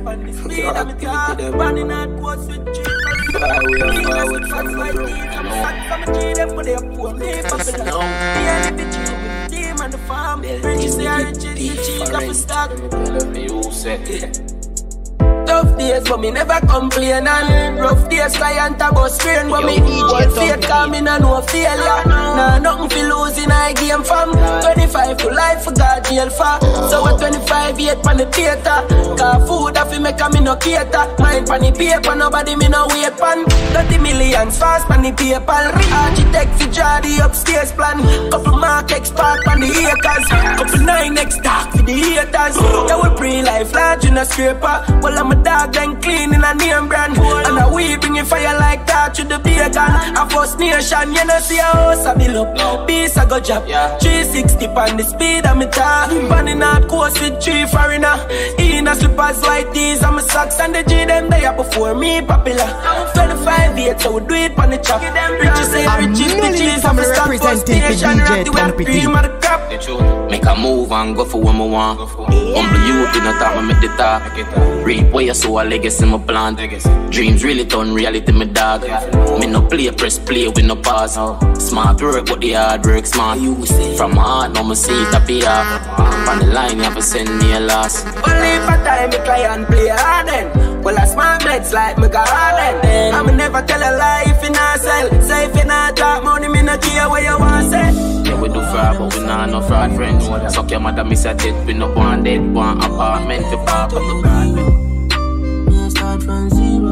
on the speed of me car. Running out course with G. Forward from the road. I'm a G, them for their poor. Me popular. Me and the G with the team and the farm. Richie say I Richie, the cheek up a stock. You said tough days, but me never complain. And rough days, client a bus train. But me equal faith, cause me no know failure. Nah, nothing for losing, I game from 25 to life, for God jail for. So at 25, 8 pan the theater. Cause food have to make a me no cater. Mind pan the paper, nobody me no wait pan. 30 millions fast pan the paper. Architect for draw the upstairs plan. Couple mark expert pan the haters. Couple 9x dark for the haters. Yeah, we pre-life large in a scraper. Well, I'm a dog then clean in a name brand. And a we bring fire like that to the bacon. A first nation, you know see a house a bill up. Peace I go job. 360 on the speed of me tar. Running out course with 3 foreigner. In a slippers like these and my socks and the G them there before me popular. 25 years so we do it on the chop. Riches say riches, bitches I'm a stock for station. Rock the web cream of the crap. Make a move and go for what I want. Humble you in the top, I make the talk. Reap where you sow a legacy, my plan. Dreams really turn reality, my dog. Me no play, press play with no pause. Smart work, but the hard work smart. From my heart, now me see it appear. On the line, you have to send me a loss. Only if I time me client play hard then. Well, I smart meds like me garden. I'ma never tell a lie if you not sell. Say if you not talk money, me not care what you want say. Yeah, we do fraud, but we not no fraud friends. Suck your mother, miss a dead. We no one dead, one apartment to park on the garden. Start from zero.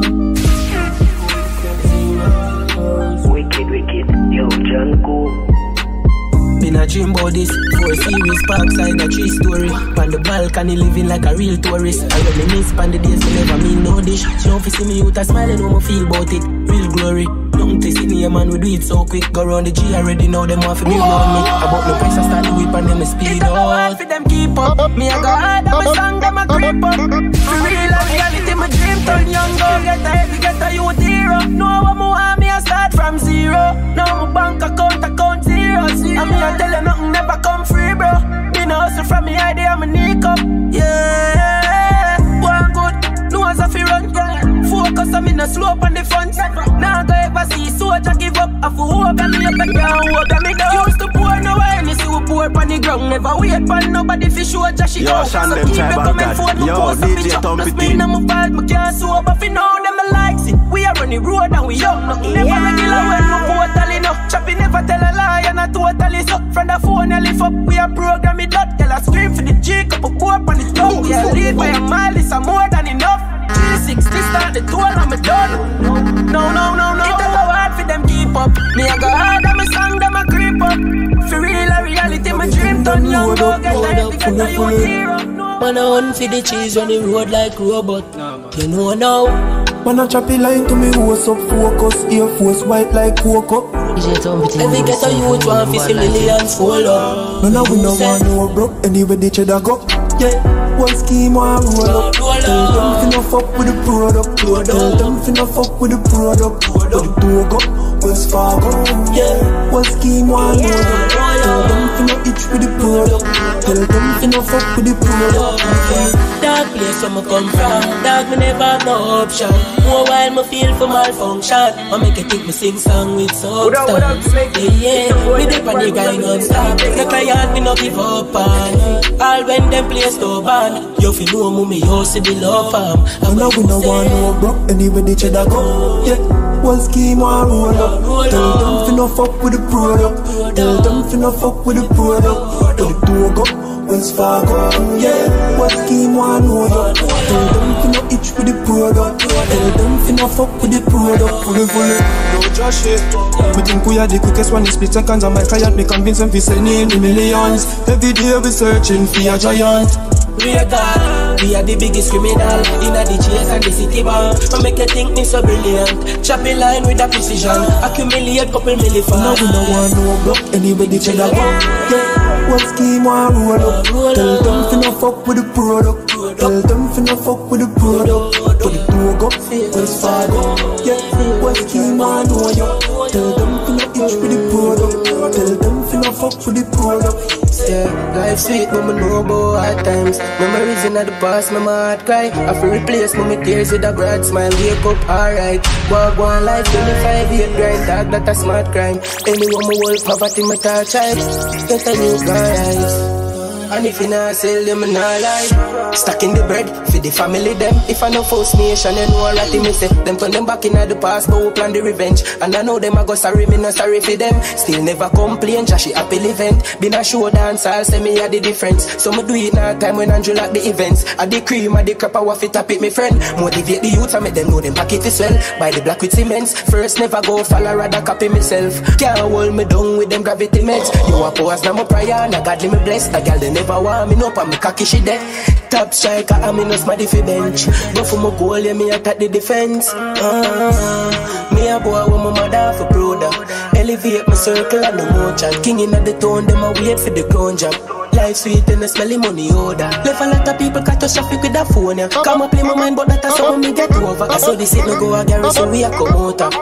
Wicked, yo, Jungle. Been a dream about this. 4 series, parkside, a 3-story. On the balcony, living like a real tourist. I reminisce on the days we never mean no dish. Don't see me out a smiling, how I feel about it. Real glory. Nothing to see me, man, we do it so quick. Go round the G already know them want to be around me. About no pressure, start the whip and then me speed up. It's hard for them keep up. Me I go hard, I'm a song, them a creep up. For real, and reality, my dream turn young. Go get a heavy, get a youth hero. Know what me want, me I start from zero. Now my bank account zero. And me I tell you nothing never come free, bro. Me no hustle from me idea, I'm a nick up. Yeah, one good, no one's a fi run. Focus on me no slope on the front. Now go ever see soldier give up. I feel hope and me up and down, hope and me down. Used to pour no way, and you see we pour on the ground. Never wait for nobody fi show Jahshii out. So keep it coming forward, me post a picture. Plus me and my fault, me can't sober. Fi know them I likes it. We are on the road and we young. Nothing never regular when we totally no. Choppy never tell a lie and I totally suck. From the phone I lift up, we are program it out. Tell a scream for the G, couple pour on the top. We are lead by a mile, it's a more than enough. 360 start the tour and I'm done. No. It a go hard for them keep up. Me I go hard and my song them a creep up. For real a reality, my dream done young. Go get a youth hero. Man I hunt for the cheese on the road like robot. You know now. Man a choppy line to me, what's up, focus. Air Force white like cocoa. Every get a youth want to see millions full up. Man a we no want no broke, anyway the cheddar go. Yeah, one scheme want roll up. Tell them finna fuck with the product. Tell them finna fuck with the product. With the door go, West Fargo. Yeah, one scheme want roll up. Tell them finna itch with the product. Tell them finna fuck with the product. Dark place where me come from. Dark me never have no option. More while me feel for malfunction. I make you think me sing song with substance. Yeah, me dip on the guy non-stop. The client me no give up on. All when them play so bad. You feel no me you see the love fam. And now we no want no broke, anyway the cheddar go. Yeah, one scheme want roll up. Tell them finna fuck with the product. Tell them finna fuck with the product. With the door go, West Fargo. Yeah, one scheme want roll up. Tell them finna itch with the product. Tell them finna fuck with the product. Fully, no Jahshii. We think we are the quickest one in split seconds. And my client, me convince them fi send in the millions. Every day we searching for a giant. We are God, we are the biggest criminal in the chase and the city bank. I make you think me so brilliant. Choppy line with a precision. Accumulate couple million. Now we no want no block, anyway the cheddar go. Yeah, what scheme want roll up. Tell them finna fuck with the product. Tell them finna fuck with the product. Put the door go, West Fargo. Yeah, what scheme want roll up. Tell them finna itch with the product. Tell them finna fuck with the product. Yeah, Life sweet, but me know about hard times. Memories in the past, my heart cry. I feel replace my tears with a broad smile. Wake up, alright. Walk one life, 25-8 grind. Dog, that a smart crime. Anyone me hold poverty, my touch child. Get a new rise. And if you not sell them, I not lie. Stacking the bread for the family them. If I no First Nation, you know what me say. Them turn them back in the past, but we plan the revenge. And I know them I go sorry, me no sorry for them. Still never complain, Jahshii happy event. Been a show dance, I'll say me a the difference. So me do it now time when Andrew like the events. I the cream, I the crap, I waff it up it, me friend. Motivate the youth, I make them know them pocket is well. Buy the black with cements. First never go follow, rather copy myself. Can't hold me down with them gravity meds. You a pause, now my prayer, now godly me bless. The girl they never want me up and me cocky she dead. Top striker, I'm in a smarty fi bench. But for my goal, yeah, me attack the defense. Me a boy with my mother for brother. Elevate my circle and no motion. King in the town, them a wait for the crown job. Life sweet and the smelly money odor. Left a lot of people catastrophic with that phone, yeah. Come up play my mind, but that's how me get over. I saw this it no go a garrison, we a come out up.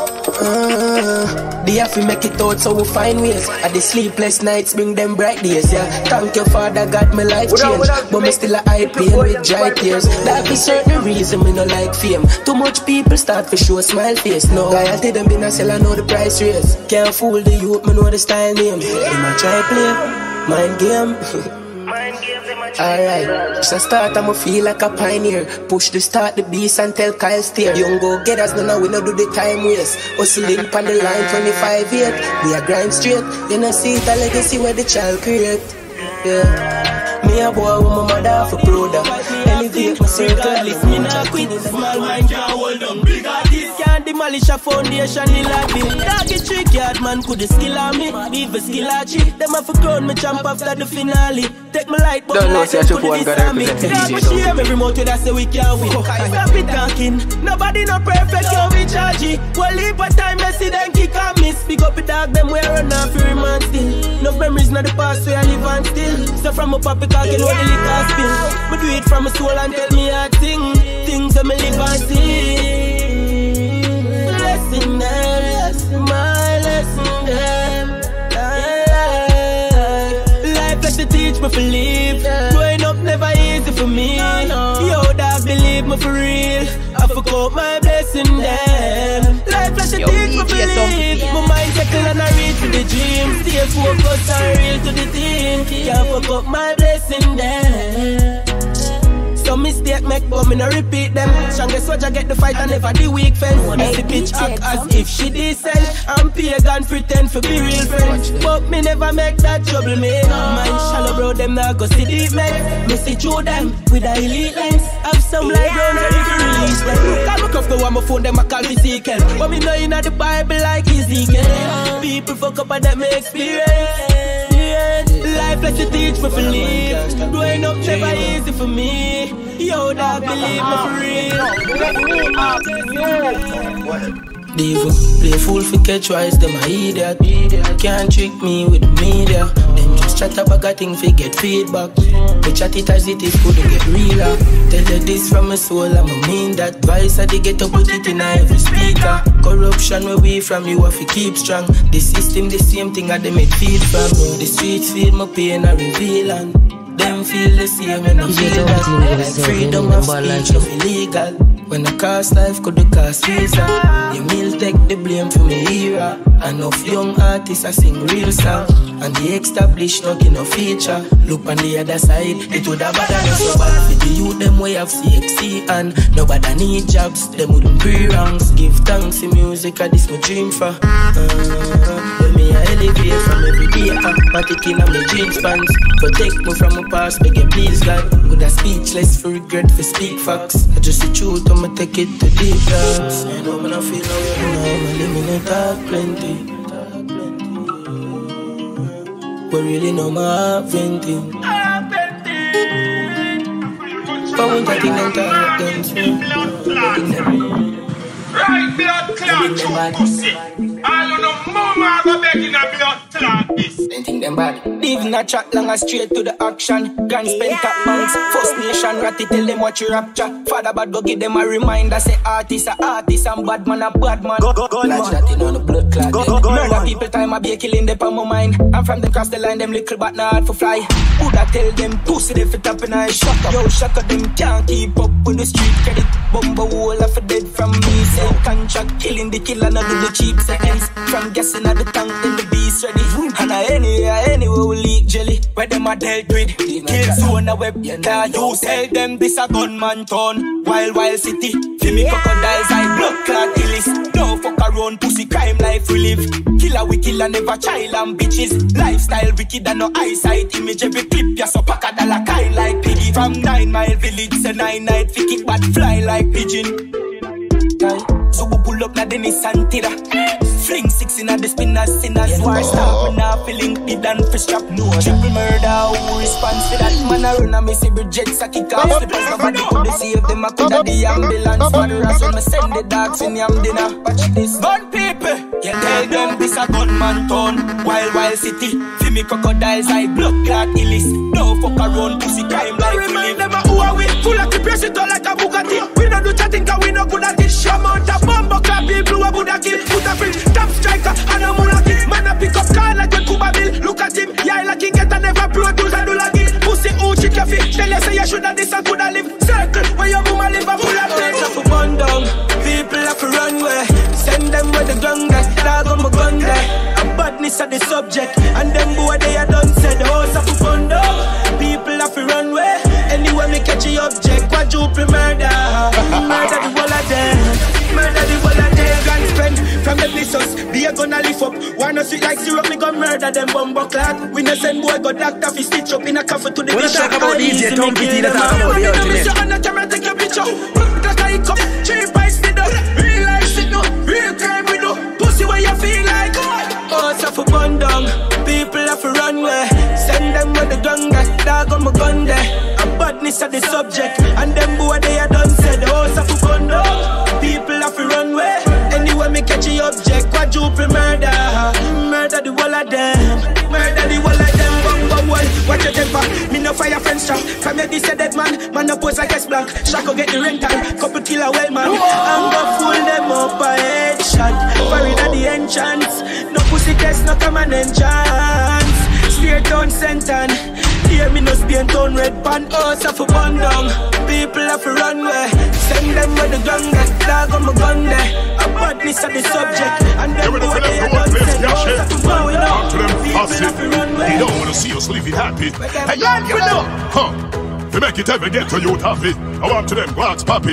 They have to make it out so we find ways. And the sleepless nights bring them bright days, yeah. Thank you Father God, my life changed. But me still a high pain with dry tears. That be certain reason me no like fame. Too much people start to show a smile face. No, loyalty them been a sell, I know the price raise. Can't fool the youth, me know the style name. Them a try play, mind game. Alright, just a start I'ma feel like a pioneer. Push the start the beast and tell Kyle steer. Young go get us, no, we no do the time waste. Hustling on the line 25-8. We a grind straight. You know see the legacy where the child create. Yeah. Me a boy with my mother for brother. Elevate my circle, lift me now quit. Small mind can't hold on. Big artist can't demolish a foundation in like build. Doggy trick yard man could skill on me. Leave a skill at you. Them have to crown me champ after the finale. Take my light but don't know say I should go and go there. Dog me shame every motor that say we can't win. Stop it talking. Nobody no perfect, yo we Jahshii. Well leave a time Messi then kick and miss. Big up the dog them we run off for man still. No memories not the past where I live and still. So from a puppy cock you know the liquor spill. We do it from a soul and tell me a thing. Things that me live and see. Lesson them, my lesson them. Life like to teach me to live. Growing up never easy for me. Yo, dog believe me for real. I forgot my blessing them. Life like to teach me to live. My mind settle and I reach for the dream. Stay focused and real to the team. Can't forget my blessing them. Some mistake make but me no repeat them. Strongest soldier get the fight and never the weak fence. Miss the bitch act as if she decent. I'm pagan pretend for be real friends. But me never make that trouble me. Mind shallow bro them now go see deep men. Me see through them with a elite lens. Have some light round ready to release them. Call me cuff go on my phone them I call Ezekiel. But me know in the Bible like Ezekiel. People fuck up and that me experience. Life like to teach me for live. Growing up never easy for me. Yo, dog, believe me for real. Diva, play fool for catch wise, them a idiot. Can't trick me with the media. Them just chat about a thing for get feedback. We chat it as it is, couldn't get realer. Tell you this from my soul, I'ma mean that. Twice I did get to put it in every speaker. Corruption where we from, you have to keep strong. The system, the same thing, I they make feed from. The streets feel my pain, I reveal and them feel the same when I feel that. Freedom of speech is illegal. When the cost life could the cost visa. The mill take the blame for me era. Enough young artists I sing real song. And the established not no feature. Look on the other side, it would have bad so bad. For the youth them way of CXC and nobody need jobs, them wouldn't be wrongs. Give thanks to music, this my dream for. When me I elevate from every day, matic in my jeans pants. Protect me from my past, beg you please God. With a speechless for regret for speak facts. I just the truth, I'ma take it to deep dogs. I know when I feel no way, I'ma live in a dark plenty. We really know my venting. But when I think I'm tired, right, blood clot, pussy. I don't know, mama, I'm begging a blood clot this. They think them bad. Even a chat long and straight to the action. Grand spend top banks. First Nation ratty tell them what you rapture. Father bad go give them a reminder. Say artist a artist and bad man a bad man. Go Lodge that in on the blood clot. Murder people time a be killing them on my mind. And from them cross the line them little but not hard for fly. Who that tell them pussy they fit up and I shut up. Yo shut up them can't keep up with the street credit. Bumbo wall of a dead from me. Say contract killing the killer not do the cheap seconds. From guessing at the tank then the beast ready. And anyway we leak jelly. Where them a dealt with. Kill zone a web. Can you tell them this a gunman town? Wild city. Feel me crocodiles I blood clot illis. No fuck around pussy crime life we live. Killer we kill and never child and bitches. Lifestyle wicked and no eyesight image. Every clip ya so pack a dollar kind like piggy. From 9 Mile village say 9 night fi kick but fly like pigeon. So we pull up na the Nissan Tira. Fling 6 in the spinners, sinners. War start, we now feeling did and for strap. No triple murder, who responds to that? Man a run a missy bridges, a kick off slippers. Nobody could save them, I could have the ambulance. Murderers when me send the dogs in yam dinner. Watch this. Gun people, you tell them this a gunman town. Wild city, feel me crocodiles, I blood clot illis. No fuck around, pussy crime like we live. Them a who are we, full of the press it all like a Bugatti. We don't do chatting cause we no good at it. Shaman, the bomber clap people who would have killed. Put a free top striker and a monarchy. Man a pick up car like when Cuba Bill. Look at him, yeah like he get a never pro tools and do like it. Pussy who chick your feet. Tell you say you should have this and could have live. Circle where your woman live a full of place. Have to burn down, people have to run where. Send them where the gun there, dog on my gun there. And badness are the subject, and them boy they are done said. The house have to burn down, people have to run where. Anywhere me catch the object, quadruple murder. Murder the whole of them, murder the whole of them. Gun spend from the blisters, be a gonna lift up. Wanna sweet like syrup, me go murder them bumbo clock. We no send boy go doctor fi stitch up in a coffin to the bitch. When I talk about DJ TUMPITEEN, that's all about the ultimate. On the camera take your picture, like I come, cheap price did up. Real life shit no, real crime we do. Pussy where you feel like. Oh, it's a for bun down, people have to run where. Send them where the gun got, dog on my gun there. Badness are the subject, and them boy they are done said. The house have to burn down, people have to run away. Anywhere me catch the object, quadruple murder. Murder the whole of them, murder the whole of them. Bumbo wall, watch your temper. Me no fire friend strap. From your this dead man, man no pose like S blank. Shako get the rental, couple killer well man. I'm gonna fool them up by headshot. Buried at the entrance, no pussy test, no common enchant. Straight down sentence. Hear me no Spain town red pan house have to burn down. People have to run where. Send them where the gun get, dog on my gun there. A badness are the subject, and them boy they are done said. House have to burn down. People have to run where. They don't wanna see us living happy. Hey, you know, to make it ever get to you happy. I want to them wax poppy.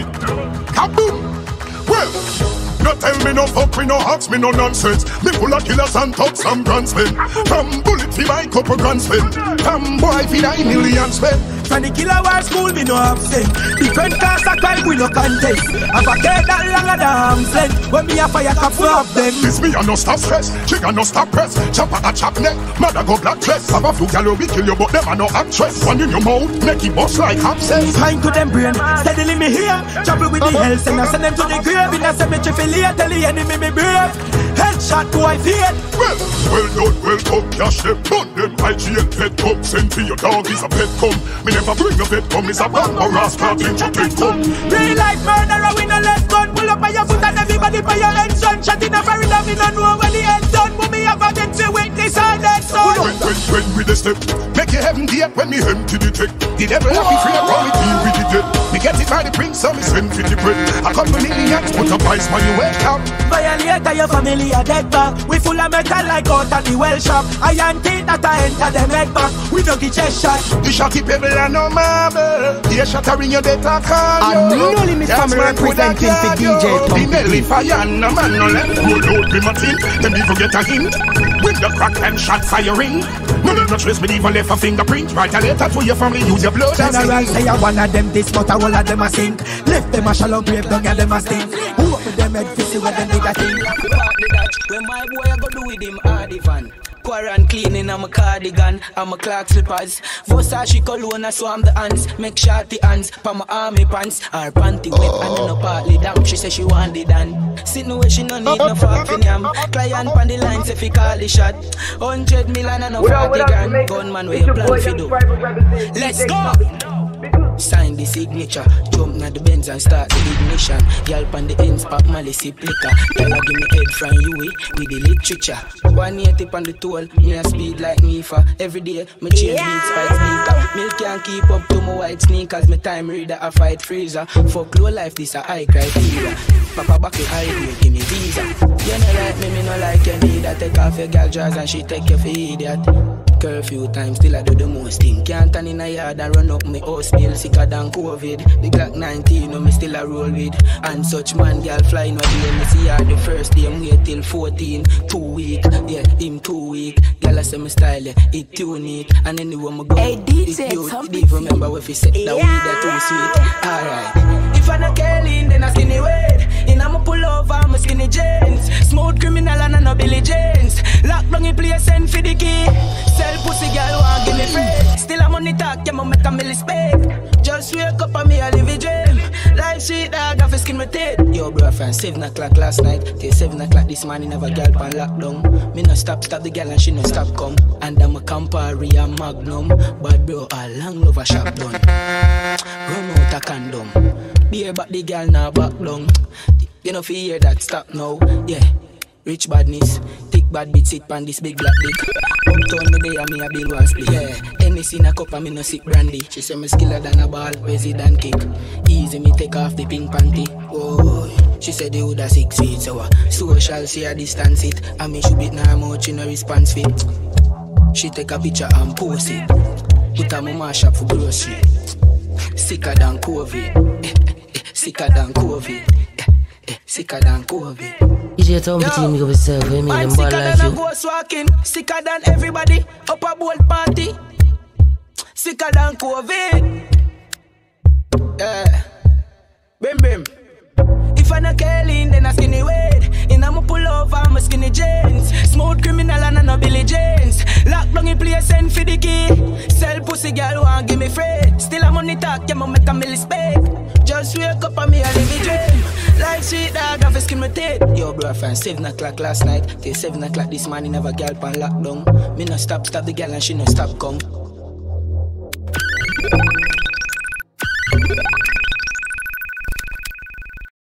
Kaboom! Well. No tell me no fuck, me no ask me no nonsense. Me full of killers and thugs and grand spend. From bullet fi buy couple grand spend. From boy fi 9 million spend. From the killer war school me no absent. Different class of crime we no contest. Have a care that longer than arm's length. When me a fire cap full of them. This me a no stop stress, chick a no stop press. Chopper a chop neck, mother go black dress. Have a few gal we kill you but them a no actress. One in your mouth, make it bust like abscess. Time to them brain, steadily me here. Trouble with the health and I send them to the grave. In a cemetery tell the enemy me brave. Headshot to I fear. Well done, cash them. Burn them IGL pet come. Send to your dog is a pet come. Me never bring a pet come. It's a bang or rascal in your pet come. Real life murderer we no let gun. Pull up by your foot and everybody by your end son. Shot in a very love, we don't know when the end done. But me have a get to witness on that son. When we the step. Make your heaven dear when me empty the tech. The devil have me free and call me deal with the dead. Me get it by the prince so me send to the bread. A couple millions put a price when you welcome. Violator your family a dead back. We full of metal like out of the well shop. Iron teeth that I enter them head back. We don't get chest shot. The shotty people are no marble. The shattering your data call. And no limit family representing for DJ TUMPITEEN. The belly fire no man no let go load be my team. Them even get a hint. With the crack and shot firing. No need no trace me even left a fingerprint. Write a letter to your family, use your blood. General say I one of them this but all of them a sink. Left them a shallow grave, don't get them a stink. Who up with them head fissy where them did a thing. When my boy I go do with him hardy van. Quarant cleaning, I'm a cardigan, I'm a Clark slippers. Versace cologne, so I'm the hands. Make shorty hands, pa my army pants. Her panty wet and no partly damn. She say she want it done. Sitting where she no need no fucking yam. Client on the line, say fi call the shot. 100 million and no 40 grand. Gunman, where you plan fi do? Let's go! Sign the signature, jump na the Benz and start the ignition. Yelp on the ends, pop malice plicker. Tell her give me head from you with the literature. 180 on the toll, me a speed like Nifa. Every day, me change beats by sneaker. Milk can't keep up to my white sneakers. Me time reader, a fight freezer. Fuck low life, this a high criteria. Papa back in high grade, give me visa. You know like me no like you need that. Take off your girl dress and she take you for idiot. Curfew time, still I do the most thing. Can't turn in a yard and run up my house bill. Sicker than COVID. The Glock 19, no me still a roll with. And such man, girl fly no deal. Me see her the first day, I'm wait till 14. 2 week, yeah, him 2 week. Girl I say me style, yeah, it unique. And anywhere me go, hey, DJ, it you remember what we said, that weed that too sweet. Alright. If I no Kelly, then I skinny weight. And I'ma pull over, I'm a skinny jeans. Smooth criminal and I no Billy James. Lock down in place, send for the key. Sell pussy girl, want give me free. Still I'm on the talk, yeah, make a million spec. Just wake up and me a live a dream. Life sweet dog, I feel skin with it. Yo bro, friend, 7 o'clock last night till 7 o'clock this morning, have a girl pan lockdown. Me no stop the girl and she no stop come. And I'm a Campari and Magnum. But bro, a long love a shop done. Run out a condom. Beer back the girl now back down. You know fi hear that stop now, yeah. Rich badness, thick bad bit sit pan this big black dick. Uptown me there me a bill was split, yeah. Anything a cup and me no sip brandy. She say me skiller than a ball, busy than kick. Easy me take off the pink panty. Oh, she said the hood a 6 feet, so shall she a distance it. And me should be now much in a response fit. She take a picture and post it. Put a mama shop for grocery. Sicker than COVID. Sicker than COVID. Sicker than COVID. DJ TUMPITEEN, make up yourself, you mean them bad like you. Ghost walking, sicker than everybody. Up a bold party. Sicker than COVID. Yeah. Bim bim. If I no Kelly, then I skinny weight. And I'ma pull over, I'm a skinny jeans. Smooth criminal and I no Billy James. Lock down in place, send for the key. Sell pussy girl, want give me free. Still I'm on the talk, yeah, me make a million spec. Just wake up and me a live a dream. Like sweet dog, I feel skin with it. Yo bro, friend, 7 o'clock last night till 7 o'clock this morning, have a girl pan lockdown. Me no stop the girl and she no stop come.